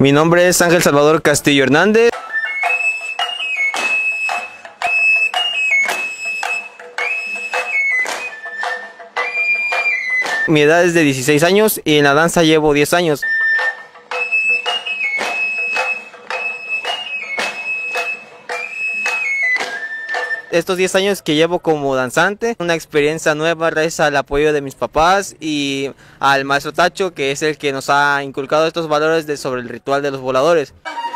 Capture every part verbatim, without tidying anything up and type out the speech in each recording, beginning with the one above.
Mi nombre es Ángel Salvador Castillo Hernández. Mi edad es de dieciséis años y en la danza llevo diez años. Estos diez años que llevo como danzante, una experiencia nueva gracias al apoyo de mis papás y al maestro Tacho, que es el que nos ha inculcado estos valores de, sobre el ritual de los voladores.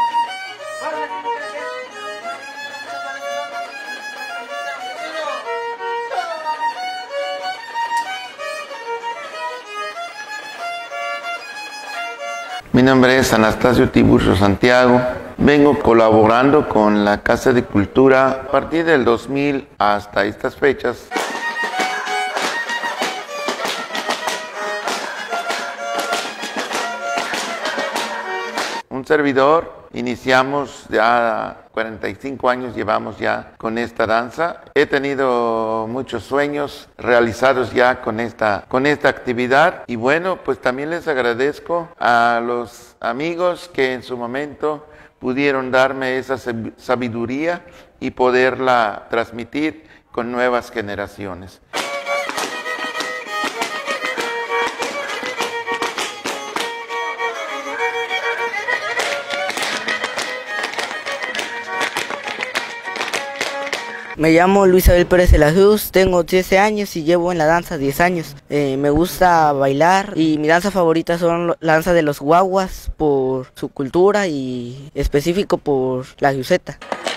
Mi nombre es Anastasio Tiburcio Santiago. Vengo colaborando con la Casa de Cultura a partir del dos mil hasta estas fechas. Un servidor, iniciamos ya cuarenta y cinco años, llevamos ya con esta danza. He tenido muchos sueños realizados ya con esta, con esta actividad. Y bueno, pues también les agradezco a los amigos que en su momento pudieron darme esa sabiduría y poderla transmitir con nuevas generaciones. Me llamo Luis Abel Pérez de la Cruz, tengo trece años y llevo en la danza diez años. Eh, me gusta bailar y mi danza favorita son la danza de los guaguas por su cultura y específico por la guiseta.